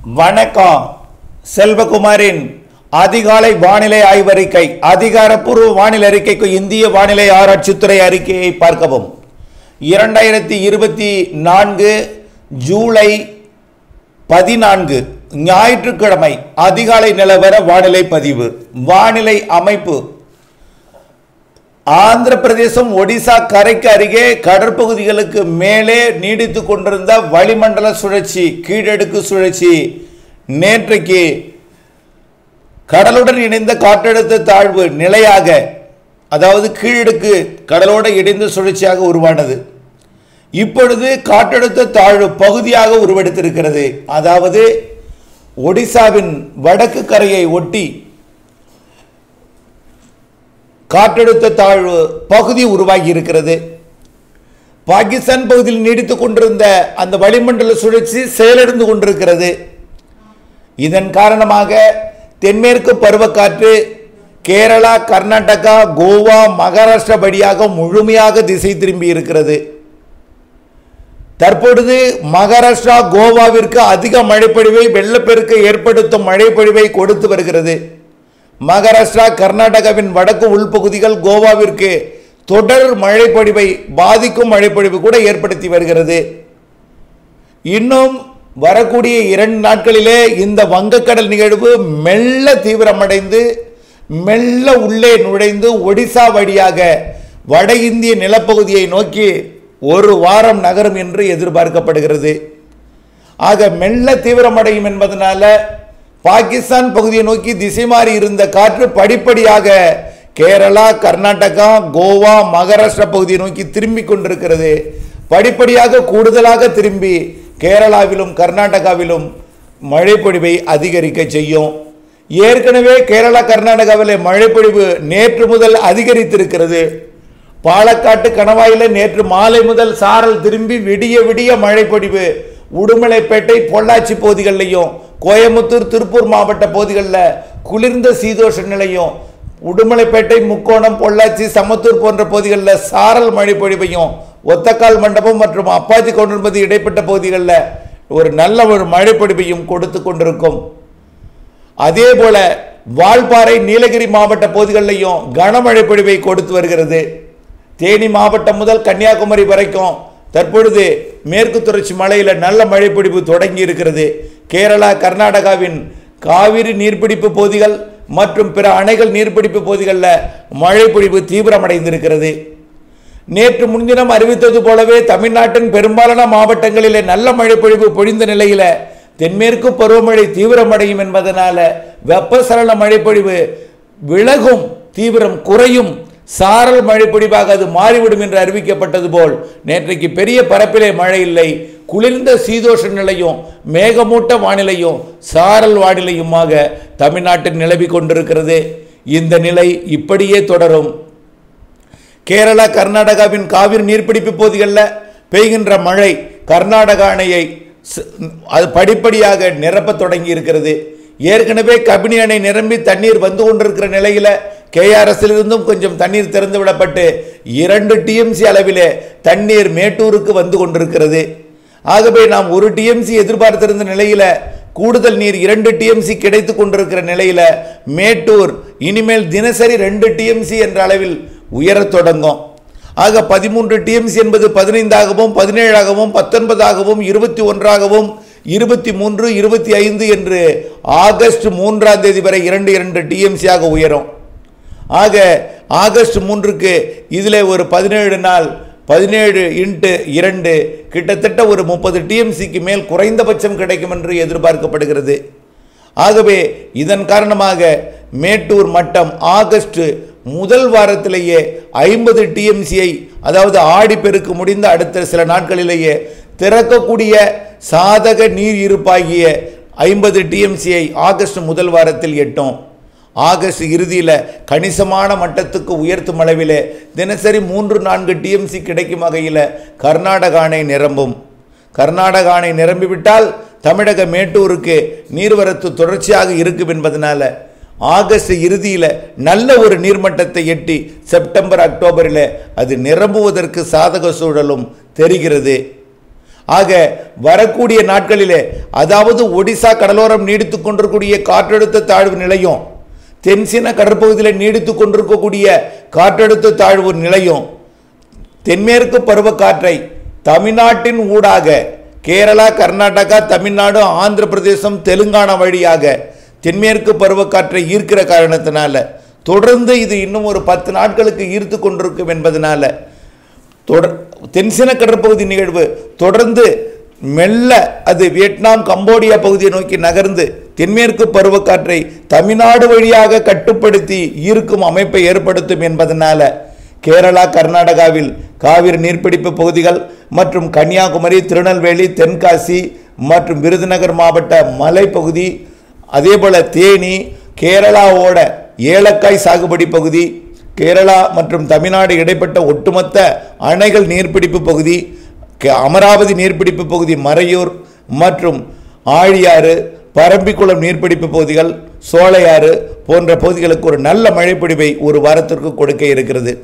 வணக்கம். செல்வகுமாரின் அதிகாலை வானிலை ஆய்வறிக்கை. அதிகாரப்பூர்வ வானிலை அறிக்கைக்கு இந்திய வானிலை ஆராய்ச்சித்துறை அறிக்கையை பார்க்கவும். 2024 ஜூலை 14 ஞாயிற்றுக்கிழமை அதிகாலை நிலவர வானிலை பதிவு. வானிலை அமைப்பு: ஆந்திர பிரதேசம் ஒடிசா கரைக்கு அருகே கடற்பகுதிகளுக்கு மேலே நீடித்து கொண்டிருந்த வளிமண்டல சுழற்சி கீழடுக்கு சுழற்சி நேற்றைக்கு கடலுடன் இணைந்த காற்றழுத்த தாழ்வு நிலையாக, அதாவது கீழடுக்கு கடலோடு இணைந்த சுழற்சியாக உருவானது. இப்பொழுது காற்றழுத்த தாழ்வு பகுதியாக உருவெடுத்திருக்கிறது. அதாவது ஒடிசாவின் வடக்கு கரையை ஒட்டி காற்றழுத்த தாழ்வு பகுதி உருவாகி இருக்கிறது. பாகிஸ்தான் பகுதியில் நீடித்துக் கொண்டிருந்த அந்த வளிமண்டல சுழற்சி செயலிழந்து கொண்டிருக்கிறது. இதன் காரணமாக தென்மேற்கு பருவக்காற்று கேரளா, கர்நாடகா, கோவா, மகாராஷ்டிரா வழியாக முழுமையாக திசை திரும்பி இருக்கிறது. தற்பொழுது மகாராஷ்டிரா, கோவாவிற்கு அதிக மழைப்பொழிவை, வெள்ளப்பெருக்கை ஏற்படுத்தும் மழைப்பொழிவை கொடுத்து வருகிறது. மகாராஷ்டிரா, கர்நாடகாவின் வடக்கு உள்பகுதிகள் கோவாவிற்கு தொடர் மழைப்பொழிவை பாதிக்கும் மழைப்பொழிவு கூட ஏற்படுத்தி வருகிறது. இன்னும் வரக்கூடிய 2 நாட்களிலே இந்த வங்கக்கடல் நிகழ்வு மெல்ல தீவிரமடைந்து மெல்ல உள்ளே நுழைந்து ஒடிசா வழியாக வட இந்திய நிலப்பகுதியை நோக்கி ஒரு வாரம் நகரும் என்று எதிர்பார்க்கப்படுகிறது. ஆக மெல்ல தீவிரமடையும் என்பதனால பாகிஸ்தான் பகுதியை நோக்கி திசை மாறி இருந்த காற்று படிப்படியாக கேரளா, கர்நாடகா, கோவா, மகாராஷ்டிரா பகுதியை நோக்கி திரும்பி கொண்டிருக்கிறது. படிப்படியாக கூடுதலாக திரும்பி கேரளாவிலும் கர்நாடகாவிலும் மழைப்பொழிவை அதிகரிக்க செய்யும். ஏற்கனவே கேரளா, கர்நாடகாவில் மழைப்பொழிவு நேற்று முதல் அதிகரித்திருக்கிறது. பாலக்காட்டு கணவாயில் நேற்று மாலை முதல் சாரல் திரும்பி விடிய விடிய மழைப்பொழிவு உடுமலைப்பேட்டை, பொள்ளாச்சி பகுதிகளிலையும், கோயம்புத்தூர், திருப்பூர் மாவட்ட பகுதிகளில் குளிர்ந்த சீதோஷ நிலையும், உடுமலைப்பேட்டை, முக்கோணம், பொள்ளாச்சி, சமத்தூர் போன்ற பகுதிகளில் சாரல் மழை பொழிவையும், ஒத்தக்கால் மண்டபம் மற்றும் அப்பாச்சி கவுண்டன்பதி இடைப்பட்ட பகுதிகளில் ஒரு நல்ல ஒரு மழை பொழிவையும் கொடுத்து கொண்டிருக்கும். அதே போல வால்பாறை, நீலகிரி மாவட்ட பகுதிகளிலையும் கனமழை பொழிவை கொடுத்து வருகிறது. தேனி மாவட்டம் முதல் கன்னியாகுமரி வரைக்கும் தற்பொழுது மேற்கு தொடர்ச்சி மலையில் நல்ல மழைப்பொழிவு தொடங்கி இருக்கிறது. கேரளா, கர்நாடகாவின் காவிரி நீர்பிடிப்பு பகுதிகள் மற்றும் பிற அணைகள் நீர்பிடிப்பு பகுதிகளில் மழைப்பொழிவு தீவிரமடைந்திருக்கிறது. நேற்று முன்தினம் அறிவித்தது போலவே தமிழ்நாட்டின் பெரும்பாலான மாவட்டங்களில் நல்ல மழைப்பொழிவு பொழிந்த நிலையில் தென்மேற்கு பருவமழை தீவிரமடையும் என்பதனால வெப்பசலன மழைப்பொழிவு விலகும், தீவிரம் குறையும், சாரல் மழைப்பொழிவாக அது மாறிவிடும் என்று அறிவிக்கப்பட்டது போல் நேற்றைக்கு பெரிய பரப்பிலே மழை இல்லை. குளிர்ந்த சீதோஷ நிலையும் மேகமூட்ட வானிலையும் சாரல் வானிலையுமாக தமிழ்நாட்டில் நிலவி கொண்டிருக்கிறது. இந்த நிலை இப்படியே தொடரும். கேரளா, கர்நாடகாவின் காவிரி நீர்பிடிப்பு பகுதிகளில் பெய்கின்ற மழை கர்நாடகா அணையை அது படிப்படியாக நிரப்ப தொடங்கி இருக்கிறது. ஏற்கனவே கபினி அணை நிரம்பி தண்ணீர் வந்து கொண்டிருக்கிற நிலையில் கேஆர்எஸ்லிருந்தும் கொஞ்சம் தண்ணீர் திறந்து விடப்பட்டு 2 TMC அளவிலே தண்ணீர் மேட்டூருக்கு வந்து கொண்டிருக்கிறது. ஆகவே நாம் 1 TMC எதிர்பார்த்திருந்த நிலையில் கூடுதல் நீர் 2 TMC கிடைத்து கொண்டிருக்கிற நிலையில் மேட்டூர் இனிமேல் தினசரி 2 TMC என்ற அளவில் உயரத் தொடங்கும். ஆக 13 TMC என்பது 15ஆகவும் 17ஆகவும் 19ஆகவும் 21ஆகவும் 23, 25 என்று ஆகஸ்ட் 3ஆம் தேதி வரை 2 TMC ஆக உயரும். ஆக ஆகஸ்ட் 3க்கு இதில் ஒரு 17 நாள் 17 × 2 கிட்டத்தட்ட ஒரு 30 TMCக்கு மேல் குறைந்தபட்சம் கிடைக்கும் என்று எதிர்பார்க்கப்படுகிறது. ஆகவே இதன் காரணமாக மேட்டூர் மட்டம் ஆகஸ்ட் முதல் வாரத்திலேயே 50 TMCயை, அதாவது ஆடிப்பெருக்கு முடிந்த அடுத்த சில நாட்களிலேயே திறக்கக்கூடிய சாதக நீர் இருப்பாகிய 50 TMCயை ஆகஸ்ட் முதல் வாரத்தில் எட்டும். ஆகஸ்ட் இறுதியில் கணிசமான மட்டத்துக்கு உயர்த்தும் அளவில் தினசரி 3-4 TMC கிடைக்கும் வகையில் கர்நாடக அணை நிரம்பும். கர்நாடக அணை நிரம்பிவிட்டால் தமிழக மேட்டூருக்கு நீர்வரத்து தொடர்ச்சியாக இருக்கும் என்பதனால ஆகஸ்ட் இறுதியில் நல்ல ஒரு நீர்மட்டத்தை எட்டி செப்டம்பர், அக்டோபரில் அது நிரம்புவதற்கு சாதக சூழலும் தெரிகிறது. ஆக வரக்கூடிய நாட்களிலே, அதாவது ஒடிசா கடலோரம் நீடித்துக் கொண்டிருக்கக்கூடிய காற்றழுத்த தாழ்வு நிலையும், தென்சீன கடற்பகுதியில் நீடித்துக் கொண்டிருக்கக்கூடிய காற்றழுத்த தாழ்வு நிலையும் தென்மேற்கு பருவக்காற்றை தமிழ்நாட்டின் ஊடாக கேரளா, கர்நாடகா, தமிழ்நாடு, ஆந்திர பிரதேசம், தெலுங்கானா வழியாக தென்மேற்கு பருவக்காற்றை ஈர்க்கிற காரணத்தினால தொடர்ந்து இது இன்னும் ஒரு 10 நாட்களுக்கு ஈர்த்து கொண்டிருக்கும் என்பதனால தென்சீன கடற்பகுதி நிகழ்வு தொடர்ந்து மெல்ல அது வியட்நாம், கம்போடியா பகுதியை நோக்கி நகர்ந்து தென்மேற்கு பருவக்காற்றை தமிழ்நாடு வழியாக கட்டுப்படுத்தி ஈர்க்கும் அமைப்பை ஏற்படுத்தும் என்பதனால கேரளா, கர்நாடகாவில் காவிரி நீர்பிடிப்பு பகுதிகள் மற்றும் கன்னியாகுமரி, திருநெல்வேலி, தென்காசி மற்றும் விருதுநகர் மாவட்ட மலைப்பகுதி, அதேபோல தேனி, கேரளாவோட ஏலக்காய் சாகுபடி பகுதி, கேரளா மற்றும் தமிழ்நாடு இடைப்பட்ட ஒட்டுமொத்த அணைகள் நீர்பிடிப்பு பகுதி, அமராவதி நீர்பிடிப்பு பகுதி, மறையூர் மற்றும் ஆழியாறு, பரம்பிக்குளம் நீர்பிடிப்பு பகுதிகள், சோலையாறு போன்ற பகுதிகளுக்கு ஒரு நல்ல மழைப்பொழிவை ஒரு வாரத்திற்கு கொடுக்க இருக்கிறது.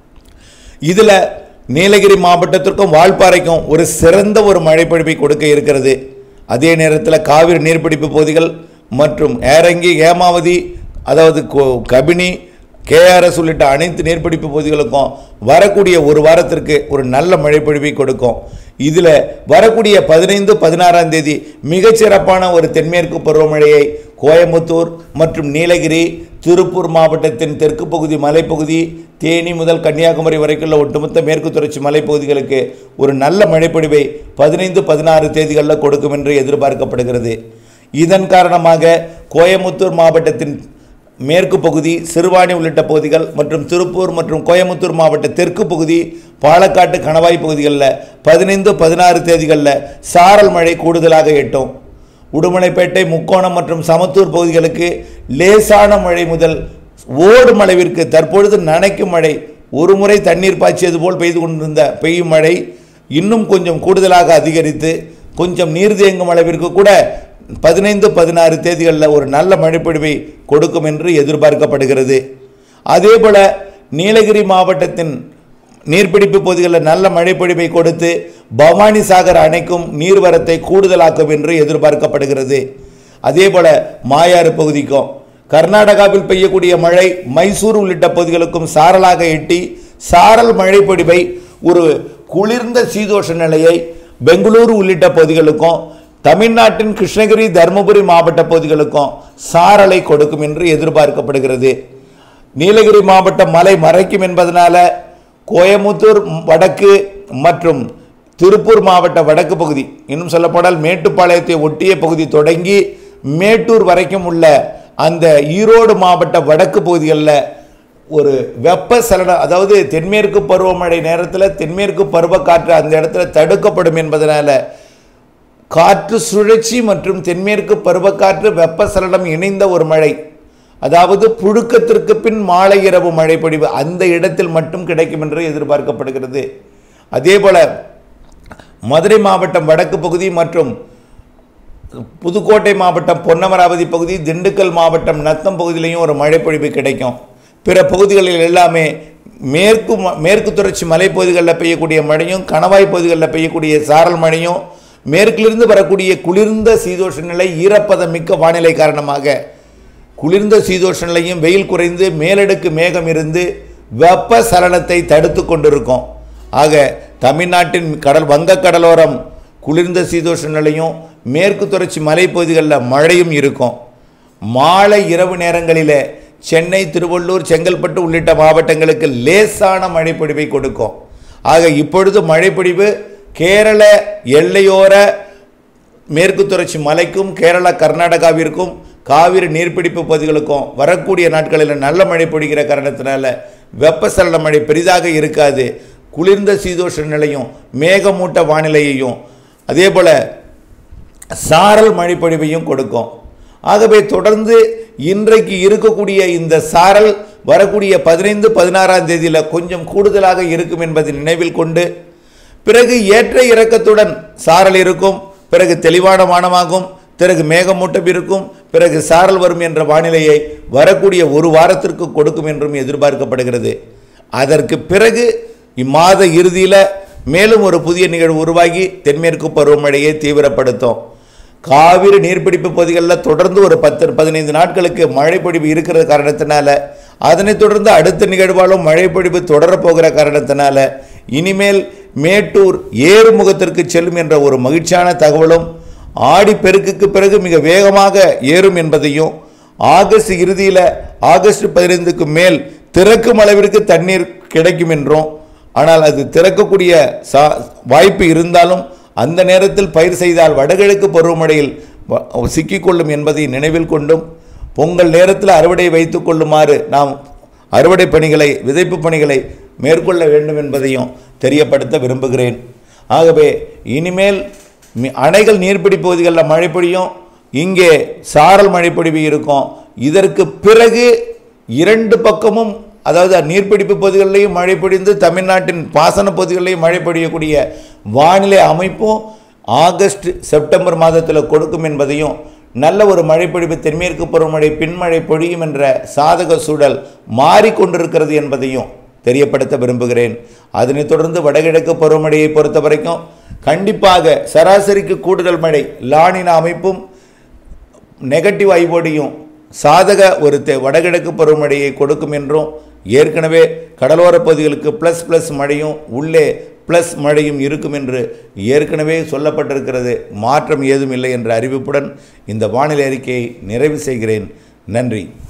இதில் நீலகிரி மாவட்டத்திற்கும் வால்பாறைக்கும் ஒரு சிறந்த ஒரு மழைப்பொழிவை கொடுக்க இருக்கிறது. அதே நேரத்தில் காவிரி நீர்பிடிப்பு பகுதிகள் மற்றும் ஏரங்கி, ஹேமாவதி, அதாவது கபினி, KRS உள்ளிட்ட அனைத்து நீர்பிடிப்பு பகுதிகளுக்கும் வரக்கூடிய ஒரு வாரத்திற்கு ஒரு நல்ல மழைப்பொழிவை கொடுக்கும். இதில் வரக்கூடிய 15, 16ஆம் தேதி மிகச்சிறப்பான ஒரு தென்மேற்கு பருவமழையை கோயம்புத்தூர் மற்றும் நீலகிரி, திருப்பூர் மாவட்டத்தின் தெற்கு பகுதி மலைப்பகுதி, தேனி முதல் கன்னியாகுமரி வரைக்குள்ள ஒட்டுமொத்த மேற்கு தொடர்ச்சி மலைப்பகுதிகளுக்கு ஒரு நல்ல மழைப்பொழிவை 15, 16 தேதிகளில் கொடுக்கும் என்று எதிர்பார்க்கப்படுகிறது. இதன் காரணமாக கோயம்புத்தூர் மாவட்டத்தின் மேற்கு பகுதி, சிறுவாணி உள்ளிட்ட பகுதிகள் மற்றும் திருப்பூர் மற்றும் கோயம்புத்தூர் மாவட்ட தெற்கு பகுதி, பாலக்காட்டு, கணவாய் பகுதிகளில் 15, 16 தேதிகளில் சாரல் மழை கூடுதலாக எட்டும். உடுமலைப்பேட்டை, முக்கோணம் மற்றும் சமத்தூர் பகுதிகளுக்கு லேசான மழை முதல் ஓடும் அளவிற்கு தற்பொழுது நனைக்கும் மழை, ஒரு முறை தண்ணீர் பாய்ச்சியது போல் பெய்யும் மழை இன்னும் கொஞ்சம் கூடுதலாக அதிகரித்து கொஞ்சம் நீர் தேங்கும் அளவிற்கு கூட 15, 16 தேதிகளில் ஒரு நல்ல மழைப்பொழிவை கொடுக்கும் என்று எதிர்பார்க்கப்படுகிறது. அதேபோல நீலகிரி மாவட்டத்தின் நீர்பிடிப்பு பகுதிகளில் நல்ல மழைப்பொழிவை கொடுத்து பவானி சாகர் அணைக்கும் நீர்வரத்தை கூடுதலாக்கும் என்று எதிர்பார்க்கப்படுகிறது. அதேபோல மாயாறு பகுதிக்கும் கர்நாடகாவில் பெய்யக்கூடிய மழை மைசூர் உள்ளிட்ட பகுதிகளுக்கும் சாரலாக எட்டி சாரல் மழைப்பொழிவை ஒரு குளிர்ந்த சீதோஷ நிலையை பெங்களூரு உள்ளிட்ட பகுதிகளுக்கும் தமிழ்நாட்டின் கிருஷ்ணகிரி, தருமபுரி மாவட்ட பகுதிகளுக்கும் சாரலை கொடுக்கும் என்று எதிர்பார்க்கப்படுகிறது. நீலகிரி மாவட்டம் மலை மறைக்கும் என்பதனால கோயம்புத்தூர் வடக்கு மற்றும் திருப்பூர் மாவட்ட வடக்கு பகுதி, இன்னும் சொல்லப்போனால் மேட்டுப்பாளையத்தை ஒட்டிய பகுதி தொடங்கி மேட்டூர் வரைக்கும் உள்ள அந்த ஈரோடு மாவட்ட வடக்கு பகுதிகளில் ஒரு வெப்பசலனம், அதாவது தென்மேற்கு பருவமழை நேரத்தில் தென்மேற்கு பருவக்காற்று அந்த இடத்துல தடுக்கப்படும் என்பதனால காற்று சுழற்சி மற்றும் தென்மேற்கு பருவக்காற்று வெப்பசலனம் இணைந்த ஒரு மழை, அதாவது புழுக்கத்திற்கு பின் மாலை இரவு மழைப்பொழிவு அந்த இடத்தில் மட்டும் கிடைக்கும் என்று எதிர்பார்க்கப்படுகிறது. அதேபோல மதுரை மாவட்டம் வடக்கு பகுதி மற்றும் புதுக்கோட்டை மாவட்டம் பொன்னமராவதி பகுதி, திண்டுக்கல் மாவட்டம் நத்தம் பகுதியிலையும் ஒரு மழைப்பொழிவு கிடைக்கும். பிற பகுதிகளில் எல்லாமே மேற்கு தொடர்ச்சி மலைப்பகுதிகளில் பெய்யக்கூடிய மழையும், கணவாய் பகுதிகளில் பெய்யக்கூடிய சாரல் மழையும், மேற்கிலிருந்து வரக்கூடிய குளிர்ந்த சீதோஷ நிலை, ஈரப்பதம் மிக்க வானிலை காரணமாக குளிர்ந்த சீதோஷ நிலையும் வெயில் குறைந்து மேலடுக்கு மேகம் இருந்து வெப்ப சலனத்தை தடுத்து கொண்டிருக்கும். ஆக தமிழ்நாட்டின் வங்கக்கடலோரம் குளிர்ந்த சீதோஷ நிலையும் மேற்கு தொடர்ச்சி மலைப்பகுதிகளில் மழையும் இருக்கும். மாலை இரவு நேரங்களில் சென்னை, திருவள்ளூர், செங்கல்பட்டு உள்ளிட்ட மாவட்டங்களுக்கு லேசான மழைப்பொழிவை கொடுக்கும். ஆக இப்பொழுது மழைப்பொழிவு கேரள எல்லையோர மேற்கு தொடர்ச்சி மலைக்கும் கேரளா, கர்நாடகாவிற்கும் காவிரி நீர்பிடிப்பு பகுதிகளுக்கும் வரக்கூடிய நாட்களில் நல்ல மழை பொழிகிற காரணத்தினால வெப்பசலன மழை பெரிதாக இருக்காது. குளிர்ந்த சீதோஷ நிலையும் மேகமூட்ட வானிலையையும் அதேபோல சாரல் மழைப்பொழிவையும் கொடுக்கும். ஆகவே தொடர்ந்து இன்றைக்கு இருக்கக்கூடிய இந்த சாரல் வரக்கூடிய 15, 16ஆம் தேதியில் கொஞ்சம் கூடுதலாக இருக்கும் என்பதை நினைவில் கொண்டு பிறகு ஏற்ற இறக்கத்துடன் சாரல் இருக்கும், பிறகு தெளிவான வானமாகும், பிறகு மேகமூட்டம் இருக்கும், பிறகு சாரல் வரும் என்ற வானிலையை வரக்கூடிய ஒரு வாரத்திற்கு கொடுக்கும் என்றும் எதிர்பார்க்கப்படுகிறது. அதற்கு பிறகு இம்மாத இறுதியில் மேலும் ஒரு புதிய நிகழ்வு உருவாகி தென்மேற்கு பருவமழையை தீவிரப்படுத்தும். காவிரி நீர்பிடிப்பு பகுதிகளில் தொடர்ந்து ஒரு 10-15 நாட்களுக்கு மழைப்பொழிவு இருக்கிற காரணத்தினால, அதனைத் தொடர்ந்து அடுத்த நிகழ்வாலும் மழைப்பொழிவு தொடரப்போகிற காரணத்தினால இனிமேல் மேட்டூர் ஏறுமுகத்திற்கு செல்லும் என்ற ஒரு மகிழ்ச்சியான தகவலும், ஆடி பெருக்குக்கு பிறகு மிக வேகமாக ஏறும் என்பதையும், ஆகஸ்ட் இறுதியில் ஆகஸ்ட் 15க்கு மேல் திறக்கும் அளவிற்கு தண்ணீர் கிடைக்கும் என்றும், ஆனால் அது திறக்கக்கூடிய வாய்ப்பு இருந்தாலும் அந்த நேரத்தில் பயிர் செய்தால் வடகிழக்கு பருவமழையில் சிக்கிக்கொள்ளும் என்பதை நினைவில் கொண்டும், பொங்கல் நேரத்தில் அறுவடை வைத்துக் கொள்ளுமாறு நாம் அறுவடை பணிகளை, விதைப்பு பணிகளை மேற்கொள்ள வேண்டும் என்பதையும் தெரியப்படுத்த விரும்புகிறேன். ஆகவே இனிமேல் அணைகள் நீர்பிடிப்பு பகுதிகளில் மழை பொழியும், இங்கே சாரல் மழை பொழிவு இருக்கும். இதற்கு பிறகு இரண்டு பக்கமும், அதாவது நீர்பிடிப்பு பகுதிகளிலையும் மழை பொழிந்து தமிழ்நாட்டின் பாசன பகுதிகளிலையும் மழை பொழியக்கூடிய வானிலை அமைப்பும் ஆகஸ்ட் செப்டம்பர் மாதத்தில் கொடுக்கும் என்பதையும், நல்ல ஒரு மழைப்பொழிவு தென்மேற்கு பருவமழை பின்மழை பொழியும் என்ற சாதக சூழல் மாறிக்கொண்டிருக்கிறது என்பதையும் தெரியப்படுத்த விரும்புகிறேன். அதனைத் தொடர்ந்து வடகிழக்கு பருவமழையை பொறுத்த வரைக்கும் கண்டிப்பாக சராசரிக்கு கூடுதல் மழை லானினா அமைப்பும் நெகட்டிவ் ஐவோடியும் சாதக ஒரு வடகிழக்கு பருவமழையை கொடுக்கும் என்றும், ஏற்கனவே கடலோர பகுதிகளுக்கு ப்ளஸ் மழையும் உள்ளே ப்ளஸ் மழையும் இருக்கும் என்று ஏற்கனவே சொல்லப்பட்டிருக்கிறது. மாற்றம் ஏதும் இல்லை என்ற அறிவிப்புடன் இந்த வானிலை அறிக்கையை நிறைவு செய்கிறேன். நன்றி.